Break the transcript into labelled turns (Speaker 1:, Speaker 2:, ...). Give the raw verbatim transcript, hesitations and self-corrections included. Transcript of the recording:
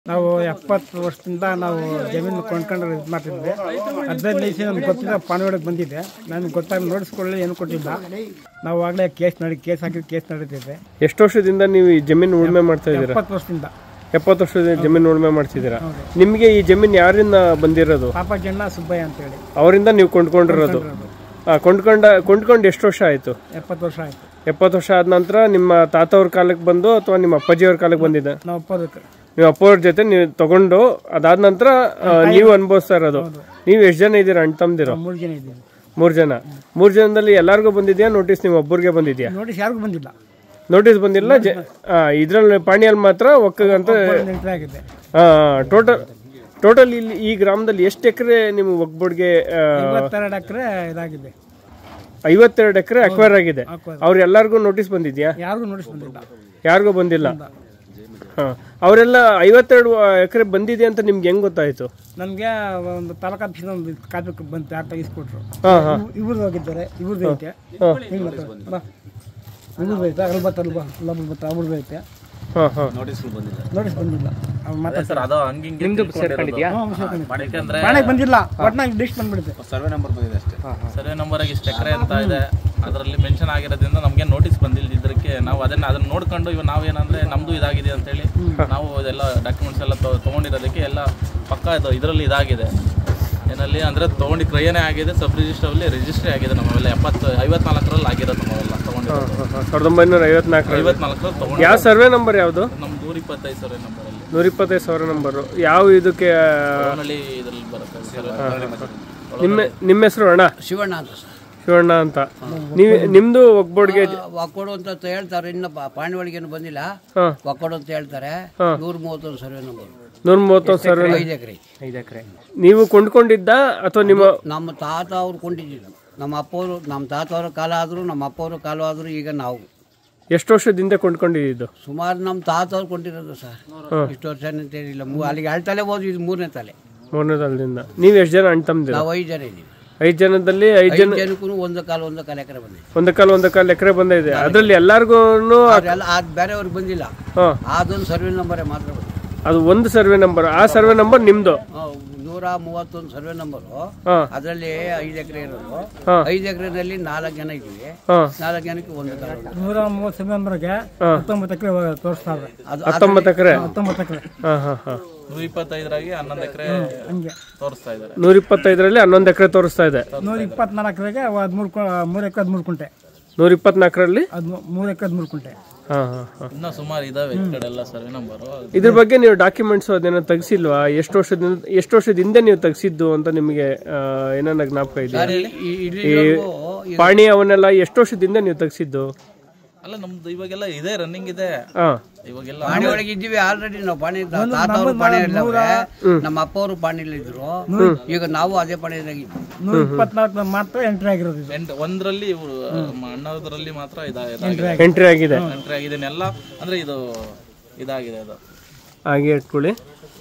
Speaker 1: ನಾವು ಎಪ್ಪತ್ತು ವರ್ಷದಿಂದ ನಾವು ಜಮೀನು ಕೊಂಡ್ಕೊಂಡು ಇದು ಮಾಡ್ತಿದ್ವಿ. ಹದಿನೈದು ದಿವಸ ನಮ್ಗೆ ಗೊತ್ತಿಲ್ಲ ಪಾಣಿವಾಡಕ್ಕೆ ಬಂದಿದ್ದೆ. ನನಗೆ ಗೊತ್ತಾಗಿ ನೋಡಿಸ್ಕೊಳ್ಳಿ ಏನು ಕೊಟ್ಟಿಲ್ಲ. ನಾವು ಆಗಲೇ ಕೇಸ್ ನಡಿ ಕೇಸ್ ಹಾಕಿ ಕೇಸ್ ನಡೀತಿದ್ದೆ.
Speaker 2: ಎಷ್ಟು ವರ್ಷದಿಂದ ನೀವು ಈ ಜಮೀನು ಉಳುಮೆ ಮಾಡ್ತಾ ಇದ್ದೀರಾ?
Speaker 1: ಎಪ್ಪತ್ತು ವರ್ಷದಿಂದ
Speaker 2: ಎಪ್ಪತ್ತು ವರ್ಷದಿಂದ ಜಮೀನು ಉಳುಮೆ ಮಾಡ್ತಿದ್ದೀರಾ. ನಿಮಗೆ ಈ ಜಮೀನು ಯಾರಿಂದ ಬಂದಿರೋದು?
Speaker 1: ಪಾಪಜ್ಜಣ್ಣ ಸುಬ್ಬಯ್ಯ ಅಂತೇಳಿ
Speaker 2: ಅವರಿಂದ ನೀವು ಕೊಂಡ್ಕೊಂಡಿರೋದು. ಕೊಂಡ್ಕೊಂಡ ಕೊಂಡ್ಕೊಂಡು ಎಷ್ಟು ವರ್ಷ ಆಯಿತು?
Speaker 1: ಎಪ್ಪತ್ತು ವರ್ಷ ಆಯಿತು.
Speaker 2: ಎಪ್ಪತ್ತು ವರ್ಷ ಆದ ನಂತರ ನಿಮ್ಮ ತಾತವ್ರ ಕಾಲಕ್ಕೆ ಬಂದು ಅಥವಾ ನಿಮ್ಮ ಅಪ್ಪಾಜಿಯವ್ರ ಕಾಲಕ್ಕೆ ಬಂದಿದೆ?
Speaker 1: ನಾವು ಅಪ್ಪದಕ್ಕೆ
Speaker 2: ನೀವು ಅಪ್ಪವ್ರ ಜೊತೆ ನೀವು ತಗೊಂಡು ಅದಾದ ನಂತರ ನೀವು ಅನುಭವಿಸ್ತಾ ಇರೋದು. ನೀವು ಎಷ್ಟು ಜನ ಇದ್ದೀರಾ ಅಣ್ಣ ತಮ್ಮದಿರೋ?
Speaker 1: ಮೂರು ಜನ ಇದ್ದೀವಿ.
Speaker 2: ಮೂರು ಜನ. ಮೂರು ಜನದಲ್ಲಿ ಎಲ್ಲರಿಗೂ ಬಂದಿದ್ಯಾ ನೋಟಿಸ್? ನೀವು ಒಬ್ಬರಿಗೆ ಬಂದಿದ್ಯಾ?
Speaker 1: ನೋಟಿಸ್ ಯಾರಿಗೂ ಬಂದಿಲ್ಲ.
Speaker 2: ನೋಟಿಸ್ ಬಂದಿಲ್ಲ. ಇದ್ರಲ್ಲಿ ಪಾಣಿಯಲ್ಲಿ ಮಾತ್ರ ಒಕ್ಕಗಂತ
Speaker 1: ಆಗಿದೆ.
Speaker 2: ಟೋಟಲ್ ಟೋಟಲ್ ಇಲ್ಲಿ ಈ ಗ್ರಾಮದಲ್ಲಿ ಎಷ್ಟು ಎಕರೆ ನಿಮ್ಮ ಒಗ್ಬೋಡ್ಗೆ?
Speaker 1: ಐವತ್ತೆರಡು ಎಕರೆ ಇದಾಗಿದೆ.
Speaker 2: ಐವತ್ತೆರಡು ಎಕರೆ ಅಕ್ವೈರ್ ಆಗಿದೆ. ಅವ್ರ ಎಲ್ಲರಿಗೂ ನೋಟಿಸ್ ಬಂದಿದ್ಯಾ?
Speaker 1: ಯಾರಿಗೂ ನೋಟಿಸ್ ಬಂದಿಲ್ಲ.
Speaker 2: ಯಾರಿಗೂ ಬಂದಿಲ್ಲ. ಹಾ, ಅವರೆಲ್ಲ ಐವತ್ತೆರಡು ಎಕರೆ ಬಂದಿದೆ ಅಂತ ನಿಮ್ಗೆ ಹೆಂಗ್ ಗೊತ್ತಾಯ್ತು?
Speaker 1: ನಮ್ಗೆ ಒಂದು ತಾಲೂಕು ಆಫೀಸ್ ಒಂದು ಕಾಪಿ ಬಂತು, ಯಾರು ತೆಗಿಸ್ಕೊಟ್ರು.
Speaker 2: ಹಾ ಹಾ
Speaker 1: ಇವ್ರದ್ದು ಹೋಗಿದ್ದಾರೆ. ಇವ್ರದ್ದು ಐತೆ, ಇವ್ರದ್ದು ಐತೆ, ಅಲ್ಲಿ ಬತ್ತ ಅಲ್ಲಿ ಬಾ ಬತ್ತ ಅವ್ರದ್ದು ಐತೆ.
Speaker 2: ಹಾ ಹಾ
Speaker 3: ನೋಟಿಸ್ ಬಂದಿಲ್ಲ.
Speaker 1: ನೋಟಿಸ್ ಬಂದಿಲ್ಲ.
Speaker 3: ಬಾಣೆ
Speaker 1: ಬಂದಿಲ್ಲ. ಒಟ್ನಾಗ ಲಿಸ್ಟ್ ಬಂದ್ಬಿಡುತ್ತೆ.
Speaker 3: ಸರ್ವೆ ನಂಬರ್ ಬಂದಿದೆ ಅಷ್ಟೇ. ಸರ್ವೆ ನಂಬರ್ ಇಷ್ಟು ಎಕರೆ ಅಂತ ಇದೆ, ಅದರಲ್ಲಿ ಮೆನ್ಷನ್ ಆಗಿರೋದ್ರಿಂದ ನಮಗೆ ನೋಟಿಸ್ ಬಂದಿಲ್ಲ. ಇದಕ್ಕೆ ನಾವು ಅದನ್ನ ಅದನ್ನ ನೋಡ್ಕೊಂಡು ಇವಾಗ ನಾವೇನಂದ್ರೆ ನಮ್ದು ಇದಾಗಿದೆ ಅಂತೇಳಿ ನಾವು ಇದೆಲ್ಲ ಡಾಕ್ಯುಮೆಂಟ್ಸ್ ಎಲ್ಲ ತಗೊಂಡಿರೋದಕ್ಕೆ ಎಲ್ಲ ಪಕ್ಕ ಇದು ಇದರಲ್ಲಿ ಇದಾಗಿದೆ. ಏನಲ್ಲಿ ಅಂದ್ರೆ ತಗೊಂಡು ಕ್ರಯನೇ ಆಗಿದೆ, ಸಬ್ ರಿಜಿಸ್ಟರ್ ಅಲ್ಲಿ ರಿಜಿಸ್ಟ್ರಿ ಆಗಿದೆ. ನಮ್ಮೆಲ್ಲ ಎಪ್ಪತ್ತು ಐವತ್ನಾಲ್ಕರಲ್ಲಿ ಆಗಿರೋದು ನಮ್ಮೆಲ್ಲ ತಗೊಂಡಿರೋದು.
Speaker 2: ಸಾವಿರದ ಒಂಬೈನೂರ ಐವತ್ನಾಲ್ಕು
Speaker 3: ಐವತ್ನಾಲ್ಕರಲ್ಲಿ ತಗೊಂಡು.
Speaker 2: ಯಾವ ಸರ್ವೆ ನಂಬರ್ ಯಾವುದು?
Speaker 3: ನಮ್ ನೂರ ಇಪ್ಪತ್ತೈದು ಸರ್ವೆ ನಂಬರ್ ಅಲ್ಲಿ
Speaker 2: ನೂರ ಇಪ್ಪತ್ತೈದು ಸಾವಿರ ನಂಬರು. ಯಾವ ಇದಕ್ಕೆ
Speaker 3: ಇದ್ರಲ್ಲಿ ಬರುತ್ತೆ?
Speaker 2: ನಿಮ್ಮ ನಿಮ್ಮ ಹೆಸರು ಅಣ್ಣ?
Speaker 4: ಶಿವಣ್ಣ ಅಂತ ಸರ್.
Speaker 2: ಶಿವಣ್ಣ ಅಂತ. ನೀವು ನಿಮ್ದು ಒಗ್ಬೋಡ್ಗೆ
Speaker 4: ಒಕ್ಕೋಡು ಅಂತ ಹೇಳ್ತಾರೆ. ಇನ್ನು ಪಾಣಿವಾಡಿಗೇನು ಬಂದಿಲ್ಲ. ಒಕ್ಕೋಡು ಅಂತ ಹೇಳ್ತಾರೆ. ನೂರ ಮೂವತ್ತೊಂದು ಸರ್ವೆ ನಂಬರ್.
Speaker 2: ನೂರ ಮೂವತ್ತೊಂದು ಸರ್ವೆ.
Speaker 4: ಐದು ಎಕರೆ.
Speaker 2: ಐದು ಎಕರೆ ನೀವು ಕೊಂಡ್ಕೊಂಡಿದ್ದ ಅಥವಾ ನಿಮ್ಮ
Speaker 4: ನಮ್ಮ ತಾತ ಅವ್ರು ಕೊಂಡಿದ್ದು? ನಮ್ಮ ಅಪ್ಪವರು, ನಮ್ಮ ತಾತ ಅವರ ಕಾಲ ಆದ್ರು, ನಮ್ಮ ಅಪ್ಪವರು ಕಾಲ ಆದ್ರು. ಈಗ ನಾವು
Speaker 2: ಎಷ್ಟು ವರ್ಷದಿಂದ ಕೊಂಡ್ಕೊಂಡಿದ್ದು?
Speaker 4: ಸುಮಾರು ನಮ್ಮ ತಾತ ಅವ್ರು ಕೊಂಡಿರೋದು ಸರ್. ಇಷ್ಟು ವರ್ಷ ಅಂತ ಹೇಳಿಲ್ಲ. ಅಲ್ಲಿಗೆ ಎರಡು ತಲೆ ಹೋದ್ವಿ, ಇದು ಮೂರನೇ ತಲೆ.
Speaker 2: ಮೂರನೇ ತಲೆದಿಂದ. ನೀವು ಎಷ್ಟು ಜನ ಅಣ್ಣ ತಮ್ಮದಿರ?
Speaker 4: ನಾವು ಐದು ಜನ ಇದ್ದೀವಿ.
Speaker 2: ಐದು ಜನದಲ್ಲಿ ಐದು ಜನ
Speaker 4: ಜನಕ್ಕೂ ಒಂದು ಕಾಲು ಒಂದು ಕಾಲು ಎಕರೆ ಬಂದಿದೆ.
Speaker 2: ಒಂದು ಕಾಲು ಒಂದು ಕಾಲು ಎಕರೆ ಬಂದಿದೆ. ಅದ್ರಲ್ಲಿ ಎಲ್ಲಾರ್ಗು
Speaker 4: ಬೇರೆಯವ್ರಿಗೆ ಬಂದಿಲ್ಲ. ಅದೊಂದು ಸರ್ವೆ ನಂಬರೇ ಮಾತ್ರ ಬಂದಿದೆ.
Speaker 2: ಅದು ಒಂದು ಸರ್ವೆ ನಂಬರ್. ಆ ಸರ್ವೆ ನಂಬರ್ ನಿಮ್ದು?
Speaker 4: ನೂರ ಮೂವತ್ತೊಂದು ಸರ್ವೆ ನಂಬರ್. ಅದರಲ್ಲಿ ಐದು ಎಕರೆ ಇರೋದು. ಐದು ಎಕರೆನಲ್ಲಿ ನಾಲ್ಕು ಜನ ಇದ್ದೀವಿ. ನಾಲ್ಕು ಜನಕ್ಕೆ ಒಂದು
Speaker 1: ನೂರ ಮೂವತ್ತು ಸರ್ವೆ ನಂಬರ್ಗೆ ಹತ್ತೊಂಬತ್ತು ಎಕರೆ ತೋರಿಸ್ತಾರೆ.
Speaker 2: ಹತ್ತೊಂಬತ್ತು ಎಕರೆ
Speaker 1: ಹತ್ತೊಂಬತ್ತು ಎಕರೆ
Speaker 3: ನೂರ ಇಪ್ಪತ್ತೈದರಾಗಿ ಹನ್ನೊಂದು ಎಕರೆ ತೋರಿಸ್ತಾ ಇದ್ದಾರೆ.
Speaker 2: ನೂರ ಇಪ್ಪತ್ತೈದರಲ್ಲಿ ಹನ್ನೊಂದು ಎಕರೆ ತೋರಿಸ್ತಾ ಇದೆ.
Speaker 1: ನೂರ ಇಪ್ಪತ್ನಾಲ್ಕರಾಗೆ ಹದಿಮೂರು ಮೂರು ಎಕರೆ ಹದಿಮೂರು ಕುಂಟೆ.
Speaker 2: ನೂರ ಇಪ್ಪತ್ನಾಲ್ಕರಲ್ಲಿ
Speaker 1: ಮೂರು ಎಕರೆ ಹದಿಮೂರು ಕುಂಟೆ.
Speaker 3: ಇನ್ನ ಸುಮಾರು ಇದಾವೆ ಈ ಕಡೆ ಎಲ್ಲ ಸರ್ವೆ ನಂಬರ್.
Speaker 2: ಇದ್ರ ಬಗ್ಗೆ ನೀವು ಡಾಕ್ಯುಮೆಂಟ್ಸ್ ಅದೇನೋ ತೆಗಿಸಿಲ್ವಾ? ಎಷ್ಟು ವರ್ಷದಿಂದ ಎಷ್ಟು ವರ್ಷದಿಂದ ನೀವು ತೆಗಿಸಿದ್ದು ಅಂತ ನಿಮಗೆ ಏನಾನ ಜ್ಞಾಪಕ ಇದೆಯಾ? ಈ ಪಾಣಿ ಅವನ್ನೆಲ್ಲ ಎಷ್ಟು ವರ್ಷದಿಂದ ನೀವು ತೆಗಿಸಿದ್ದು?
Speaker 3: ಅಲ್ಲ, ನಮ್ದು ಇವಾಗೆಲ್ಲ ಇದೆ, ರನ್ನಿಂಗ್ ಇದೆ. ಇವಾಗೆಲ್ಲ
Speaker 4: ಪಾಣಿ ಒಳಗೆ ಇದ್ದೀವಿ ಆಲ್ರೆಡಿ. ನಾವು ಪಾಣಿ ತಾತವ್ರು ಪಾಣಿ ಇಲ್ಲವ್ರೆ, ನಮ್ಮ ಅಪ್ಪ ಅವರು ಪಾಣಿಲಿ ಇದ್ರು. ಈಗ ನಾವು ಅದೇ ಪಾಣಿಯಾಗಿ
Speaker 1: ನೂರ ಇಪ್ಪತ್ನಾಲ್ಕು ಮಾತ್ರ ಎಂಟ್ರಿ ಆಗಿರೋದು.
Speaker 3: ಒಂದರಲ್ಲಿ ಇವರು ಅಣ್ಣದ್ರಲ್ಲಿ ಮಾತ್ರ
Speaker 2: ಎಂಟ್ರಿ ಆಗಿದೆ.
Speaker 3: ಎಂಟ್ರಿ ಆಗಿದೆ ಎಲ್ಲ. ಅಂದ್ರೆ ಇದು ಇದಾಗಿದೆ. ಅದು
Speaker 2: ಹಾಗೆ ಇಟ್ಕೊಳ್ಳಿ.